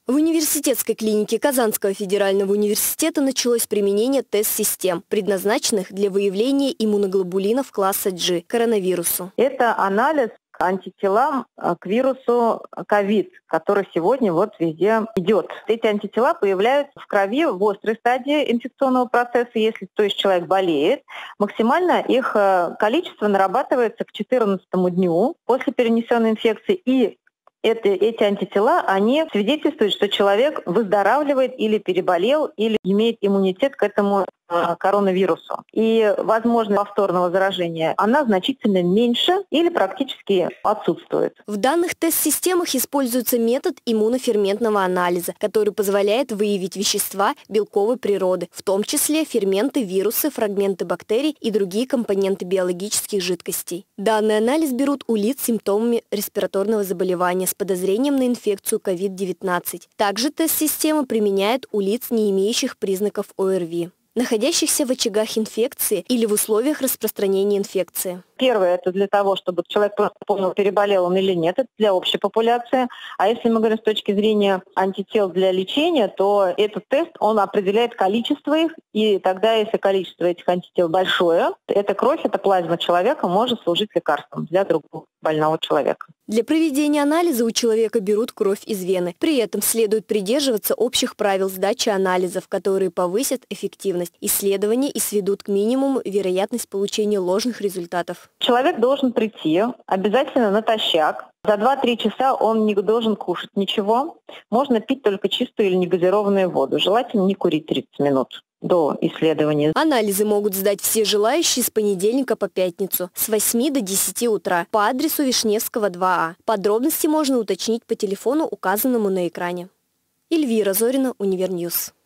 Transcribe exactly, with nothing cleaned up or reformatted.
В университетской клинике Казанского федерального университета началось применение тест-систем, предназначенных для выявления иммуноглобулинов класса G коронавирусу. Это анализ к антителам к вирусу ковид, который сегодня вот везде идет. Эти антитела появляются в крови в острой стадии инфекционного процесса, если то есть человек болеет. Максимально их количество нарабатывается к четырнадцатому дню после перенесенной инфекции, и Это, эти антитела, они свидетельствуют, что человек выздоравливает или переболел, или имеет иммунитет к этому э, коронавирусу. И возможность повторного заражения, она значительно меньше или практически отсутствует. В данных тест-системах используется метод иммуноферментного анализа, который позволяет выявить вещества белковой природы, в том числе ферменты, вирусы, фрагменты бактерий и другие компоненты биологических жидкостей. Данный анализ берут у лиц с симптомами респираторного заболевания с подозрением на инфекцию ковид девятнадцать. Также тест-система применяет у лиц, не имеющих признаков ОРВИ, находящихся в очагах инфекции или в условиях распространения инфекции. Первое – это для того, чтобы человек просто понял, переболел он или нет, это для общей популяции. А если мы говорим с точки зрения антител для лечения, то этот тест, он определяет количество их, и тогда, если количество этих антител большое, эта кровь, эта плазма человека может служить лекарством для другого больного человека. Для проведения анализа у человека берут кровь из вены. При этом следует придерживаться общих правил сдачи анализов, которые повысят эффективность исследования и сведут к минимуму вероятность получения ложных результатов. Человек должен прийти обязательно натощак. За два-три часа он не должен кушать ничего. Можно пить только чистую или негазированную воду. Желательно не курить тридцать минут до исследования. Анализы могут сдать все желающие с понедельника по пятницу с восьми до десяти утра по адресу Вишневского, два А. Подробности можно уточнить по телефону, указанному на экране. Эльвира Зорина, Универньюз.